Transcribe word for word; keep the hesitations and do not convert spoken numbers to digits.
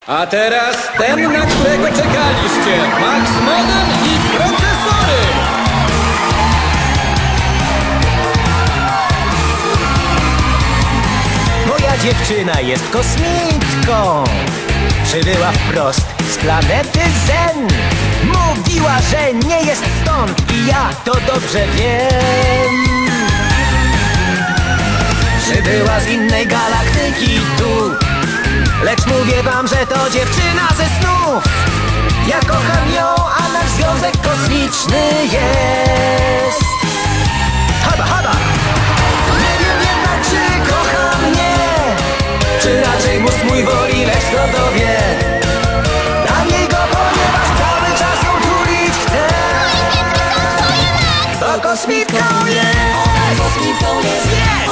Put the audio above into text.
A teraz ten, na którego czekaliście. Max Modem i procesory. Moja dziewczyna jest kosmitką. Przybyła wprost z planety Zen. Mówiła, że nie jest stąd i ja to dobrze wiem. Przybyła z innej galaktyki tu, lecz mówię wam, że to dziewczyna ze snów. Ja kocham ją, a nasz związek kosmiczny jest. Haba, haba! Nie wiem jednak, czy kocha mnie, czy raczej mózg mój woli, lecz kto to wie. Dam jej go, ponieważ cały czas ją tulić chcę. To kosmitką jest. Kosmitką jest.